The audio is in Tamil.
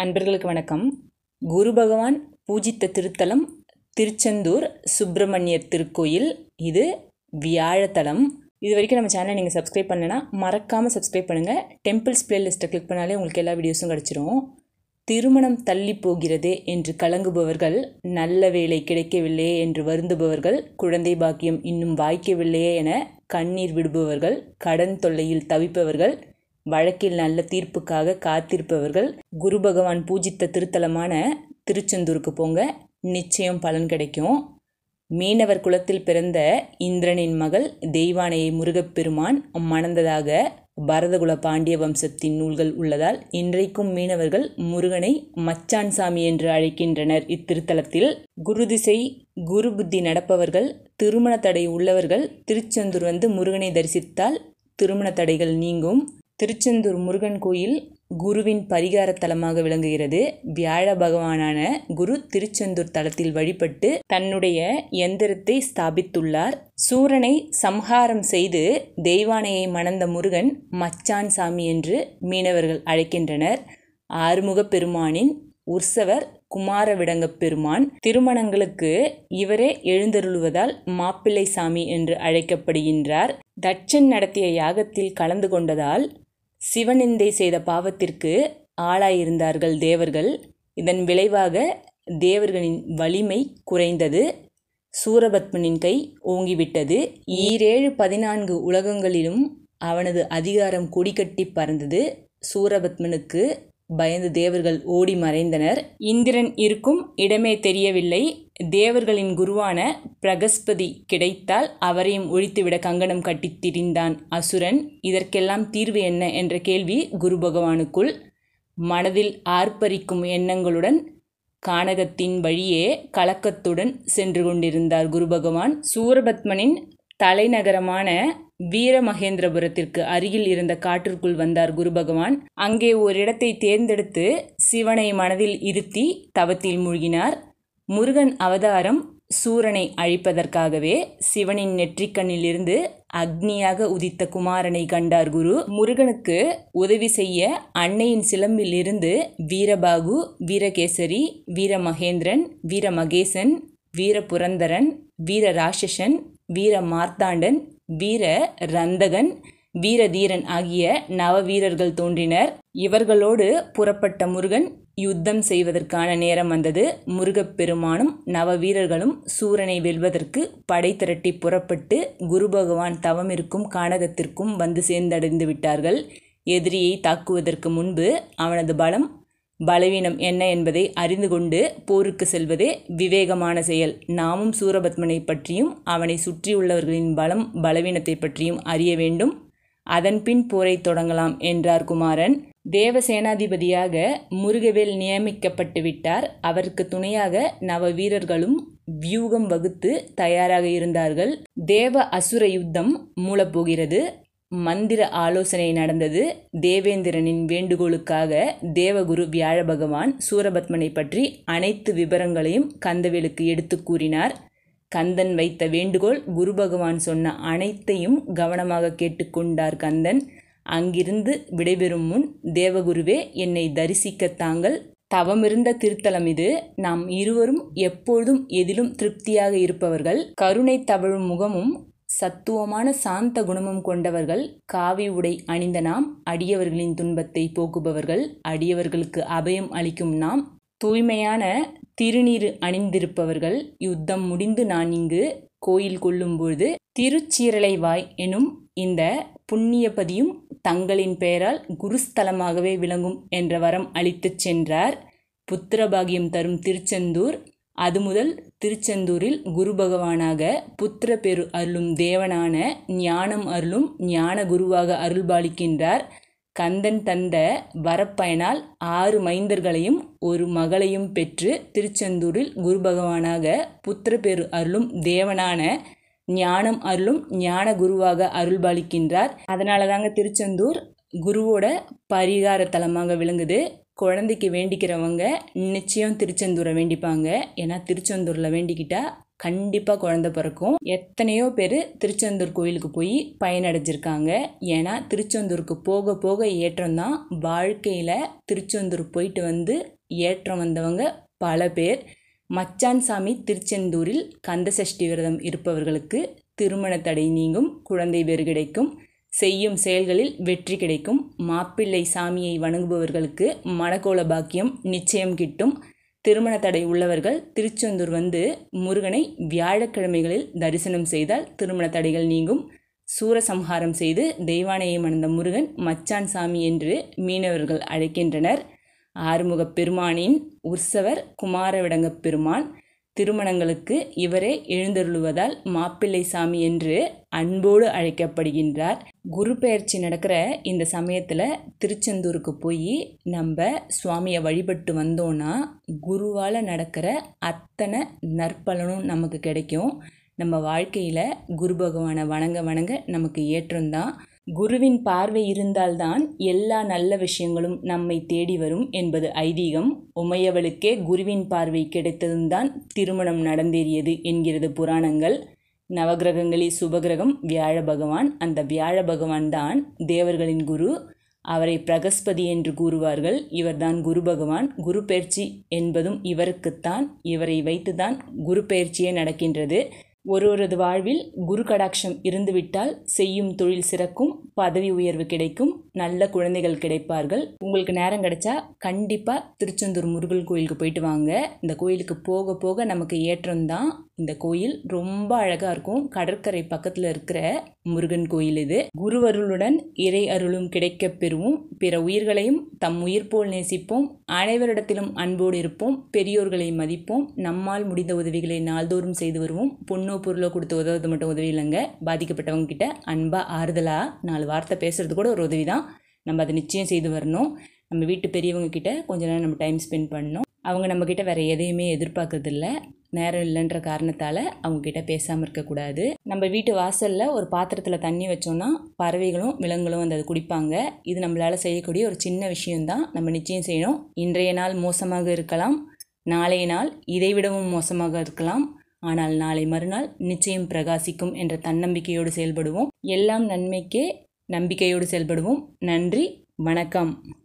அன்பர்களுக்கு வணக்கம். குரு பகவான் பூஜித்த திருத்தலம் திருச்செந்தூர் சுப்பிரமணியர் திருக்கோயில். இது வியாழத்தலம். இது வரைக்கும் நம்ம சேனலை நீங்கள் சப்ஸ்கிரைப் பண்ணலைன்னா மறக்காமல் சப்ஸ்கிரைப் பண்ணுங்கள். டெம்பிள்ஸ் பிளேலிஸ்ட்டை கிளிக் பண்ணாலே உங்களுக்கு எல்லா வீடியோஸும் கிடச்சிரும். திருமணம் தள்ளி போகிறதே என்று கலங்குபவர்கள், நல்ல வேலை கிடைக்கவில்லையே என்று வருந்துபவர்கள், குழந்தை பாக்கியம் இன்னும் வாய்க்கவில்லையே என கண்ணீர் விடுபவர்கள், கடன் தொல்லையில் தவிப்பவர்கள், வழக்கில் நல்ல தீர்ப்புக்காக காத்திருப்பவர்கள் குரு பகவான் பூஜித்த திருத்தலமான திருச்செந்தூருக்கு போங்க, நிச்சயம் பலன் கிடைக்கும். மீனவர் குலத்தில் பிறந்த இந்திரனின் மகள் தெய்வானையை முருகப்பெருமான் மணந்ததாக பரதகுல பாண்டிய வம்சத்தின் நூல்கள் உள்ளதால் இன்றைக்கும் மீனவர்கள் முருகனை மச்சான் சாமி என்று அழைக்கின்றனர். இத்திருத்தலத்தில் குரு திசை குரு புத்தி நடப்பவர்கள், திருமண தடை உள்ளவர்கள் திருச்செந்தூர் வந்து முருகனை தரிசித்தால் திருமண தடைகள் நீங்கும். திருச்செந்தூர் முருகன் கோயில் குருவின் பரிகார தலமாக விளங்குகிறது. வியாழ பகவானான குரு திருச்செந்தூர் தலத்தில் வழிபட்டு தன்னுடைய எந்திரத்தை ஸ்தாபித்துள்ளார். சூரனை சம்ஹாரம் செய்து தெய்வானையை மணந்த முருகன் மச்சான் சாமி என்று மீனவர்கள் அழைக்கின்றனர். ஆறுமுக பெருமானின் உற்சவர் குமாரவிடங்க பெருமான். திருமணங்களுக்கு இவரே எழுந்தருளுவதால் மாப்பிள்ளை சாமி என்று அழைக்கப்படுகின்றார். தட்சன் நடத்திய யாகத்தில் கலந்து கொண்டதால் சிவனிந்தை செய்த பாவத்திற்கு ஆளாயிருந்தார்கள் தேவர்கள். இதன் விளைவாக தேவர்களின் வலிமை குறைந்தது. சூரபத்மனின் கை ஓங்கிவிட்டது. 14 உலகங்களிலும் அவனது அதிகாரம் கொடிகட்டி பறந்தது. சூரபத்மனுக்கு பயந்து தேவர்கள் ஓடி மறைந்தனர். இந்திரன் இருக்கும் இடமே தெரியவில்லை. தேவர்களின் குருவான பிரகஸ்பதி கிடைத்தால் அவரையும் ஒழித்துவிட கங்கணம் கட்டி திரிந்தான் அசுரன். இதற்கெல்லாம் தீர்வு என்ன என்ற கேள்வி குரு பகவானுக்குள். மனதில் ஆர்ப்பரிக்கும் எண்ணங்களுடன் கானகத்தின் வழியே கலக்கத்துடன் சென்று கொண்டிருந்தார் குரு பகவான். சூரபத்மனின் தலைநகரமான வீரமகேந்திரபுரத்திற்கு அருகில் இருந்த காட்டிற்குள் வந்தார் குரு பகவான். அங்கே ஒரு இடத்தை தேர்ந்தெடுத்து சிவனை மனதில் இருத்தி தவத்தில் மூழ்கினார். முருகன் அவதாரம் சூரனை அழிப்பதற்காகவே. சிவனின் நெற்றிக்கண்ணில் இருந்து அக்னியாக உதித்த குமாரனை கண்டார் குரு. முருகனுக்கு உதவி செய்ய அன்னையின் சிலம்பில் இருந்து வீரபாகு, வீரகேசரி, வீரமகேந்திரன், வீரமகேசன், வீரபுரந்தரன், வீரராட்சசன், வீர மார்த்தாண்டன், வீர ரந்தகன், வீரதீரன் ஆகிய நவவீரர்கள் தோன்றினர். இவர்களோடு புறப்பட்ட முருகன் யுத்தம் செய்வதற்கான நேரம் வந்தது. முருகப்பெருமானும் நவவீரர்களும் சூரனை வெல்வதற்கு படை திரட்டி புறப்பட்டு குரு பகவான் தவமிருக்கும் கானகத்திற்கும் வந்து சேர்ந்தடைந்து விட்டார்கள். எதிரியை தாக்குவதற்கு முன்பு அவனது பலவீனம் என்ன என்பதை அறிந்து கொண்டு போருக்கு செல்வதே விவேகமான செயல். நாமும் சூரபத்மனை பற்றியும் அவனை சுற்றியுள்ளவர்களின் பலவீனத்தை பற்றியும் அறிய வேண்டும். அதன்பின் போரை தொடங்கலாம் என்றார் குமாரன். தேவசேனாதிபதியாக முருகவேல் நியமிக்கப்பட்டு விட்டார். அவருக்கு துணையாக நவ வீரர்களும் வியூகம் வகுத்து தயாராக இருந்தார்கள். தேவ அசுர யுத்தம் மூலப்போகிறது. மந்திர ஆலோசனை நடந்தது. தேவேந்திரனின் வேண்டுகோளுக்காக தேவகுரு வியாழ பகவான் சூரபத்மனை பற்றி அனைத்து விவரங்களையும் கந்தவேலுக்கு எடுத்து கூறினார். கந்தன் வைத்த வேண்டுகோள் குரு பகவான் சொன்ன அனைத்தையும் கவனமாக கேட்டுக்கொண்டார் கந்தன். அங்கிருந்து விடைபெறும் முன், தேவகுருவே, என்னை தரிசிக்க தாங்கள் தவமிருந்த திருத்தலம் இது. நாம் இருவரும் எப்பொழுதும் எதிலும் திருப்தியாக இருப்பவர்கள். கருணை தவழும் முகமும் சத்துவமான சாந்த குணமும் கொண்டவர்கள். காவி உடை அணிந்த நாம் அடியவர்களின் துன்பத்தை போக்குபவர்கள். அடியவர்களுக்கு அபயம் அளிக்கும் நாம் தூய்மையான திருநீறு அணிந்திருப்பவர்கள். யுத்தம் முடிந்து நான் இங்கு கோயில் கொள்ளும்பொழுது திருச்சீரலை வாய் எனும் இந்த புண்ணியபதியும் தங்களின் பெயரால் குருஸ்தலமாகவே விளங்கும் என்ற வரம் அளித்துச் சென்றார். புத்திரபாகியம் தரும் திருச்செந்தூர். அது முதல் திருச்செந்தூரில் குரு பகவானாக புத்திர பெரு அருளும் தேவனான ஞானம் அருளும் ஞான குருவாக அருள்பாலிக்கின்றார். கந்தன் தந்த வரப்பயனால் 6 மைந்தர்களையும் ஒரு மகளையும் பெற்று திருச்செந்தூரில் குரு பகவானாக புத்திர பெரு அருளும் தேவனான ஞானம் அருளும் ஞான குருவாக அருள்பாலிக்கின்றார். அதனால தாங்க திருச்செந்தூர் குருவோட பரிகார தலமாக விளங்குது. குழந்தைக்கு வேண்டிக்கிறவங்க நிச்சயம் திருச்செந்தூரை வேண்டிப்பாங்க. ஏன்னா திருச்செந்தூரில் வேண்டிக்கிட்டால் கண்டிப்பாக குழந்தை பிறக்கும். எத்தனையோ பேர் திருச்செந்தூர் கோயிலுக்கு போய் பயனடைஞ்சிருக்காங்க. ஏன்னா திருச்செந்தூருக்கு போக போக ஏற்றம் தான். வாழ்க்கையில் திருச்செந்தூர் போயிட்டு வந்து ஏற்றம் வந்தவங்க பல பேர். மச்சான் சாமி திருச்செந்தூரில் கந்தசஷ்டி விரதம் இருப்பவர்களுக்கு திருமண தடை நீங்கும், குழந்தை பேறு கிடைக்கும், செய்யும் செயல்களில் வெற்றி கிடைக்கும். மாப்பிள்ளை சாமியை வணங்குபவர்களுக்கு மணக்கோல பாக்கியம் நிச்சயம் கிட்டும். திருமண தடை உள்ளவர்கள் திருச்செந்தூர் வந்து முருகனை வியாழக்கிழமைகளில் தரிசனம் செய்தால் திருமண தடைகள் நீங்கும். சூரசம்ஹாரம் செய்து தெய்வானையை மணந்த முருகன் மச்சான் சாமி என்று மீனவர்கள் அழைக்கின்றனர். ஆறுமுகப் பெருமானின் உற்சவர் குமாரவிடங்கப் பெருமான். திருமணங்களுக்கு இவரே எழுந்தருளுவதால் மாப்பிள்ளை சாமி என்று அன்போடு அழைக்கப்படுகின்றார். குரு பெயர்ச்சி நடக்கிற இந்த சமயத்தில் திருச்செந்தூருக்கு போய் நம்ம சுவாமியை வழிபட்டு வந்தோன்னா குருவால் நடக்கிற அத்தனை நற்பலனும் நமக்கு கிடைக்கும். நம்ம வாழ்க்கையில் குரு பகவானை வணங்க வணங்க நமக்கு ஏற்றம்தான். குருவின் பார்வை இருந்தால்தான் எல்லா நல்ல விஷயங்களும் நம்மை தேடி வரும் என்பது ஐதீகம். உமையவளுக்கே குருவின் பார்வை கிடைத்ததும் தான் திருமணம் நடந்தேறியது என்கிறது புராணங்கள். நவகிரகங்களில் சுபகிரகம் வியாழ பகவான். அந்த வியாழ பகவான் தான் தேவர்களின் குரு. அவரை பிரகஸ்பதி என்று கூறுவார்கள். இவர்தான் குரு பகவான். குரு பெயர்ச்சி என்பதும் இவருக்குத்தான். இவரை வைத்துதான் குரு பெயர்ச்சியே நடக்கின்றது. ஒருவரது வாழ்வில் குரு கடாட்சம் இருந்துவிட்டால் செய்யும் தொழில் சிறக்கும், பதவி உயர்வு கிடைக்கும், நல்ல குழந்தைகள் கிடைப்பார்கள். உங்களுக்கு நேரம் கிடைச்சா கண்டிப்பாக திருச்செந்தூர் முருகன் கோயிலுக்கு போயிட்டு வாங்க. இந்த கோயிலுக்கு போக போக நமக்கு ஏற்றம்தான். இந்த கோயில் ரொம்ப அழகாக இருக்கும். கடற்கரை பக்கத்தில் இருக்கிற முருகன் கோயில் இது. குருவருளுடன் இறை அருளும் கிடைக்க பெறுவோம். பிற உயிர்களையும் தம் உயிர் போல் நேசிப்போம். அனைவரிடத்திலும் அன்போடு இருப்போம். பெரியோர்களை மதிப்போம். நம்மால் முடிந்த உதவிகளை நாள்தோறும் செய்து வருவோம். பொண்ணோ பொருளோ கொடுத்து உதவுறது மட்டும் உதவி இல்லைங்க. பாதிக்கப்பட்டவங்க கிட்ட அன்பாக ஆறுதலாக 4 வார்த்தை பேசுறது கூட ஒரு உதவி தான். நம்ம அதை நிச்சயம் செய்து வரணும். நம்ம வீட்டு பெரியவங்க கிட்ட கொஞ்ச நேரம் நம்ம டைம் ஸ்பெண்ட் பண்ணணும். அவங்க நம்மக்கிட்ட வேறு எதையுமே எதிர்பார்க்கறதில்ல. நேரம் இல்லைன்ற காரணத்தால் அவங்கக்கிட்ட பேசாமல் இருக்கக்கூடாது. நம்ம வீட்டு வாசலில் ஒரு பாத்திரத்தில் தண்ணி வச்சோன்னா பறவைகளும் விலங்குகளும் வந்து அதை குடிப்பாங்க. இது நம்மளால் செய்யக்கூடிய ஒரு சின்ன விஷயம்தான். நம்ம நிச்சயம் செய்யணும். இன்றைய நாள் மோசமாக இருக்கலாம், நாளைய நாள் இதைவிடவும் மோசமாக இருக்கலாம். ஆனால் நாளை மறுநாள் நிச்சயம் பிரகாசிக்கும் என்ற தன்னம்பிக்கையோடு செயல்படுவோம். எல்லாம் நன்மைக்கே நம்பிக்கையோடு செயல்படுவோம். நன்றி, வணக்கம்.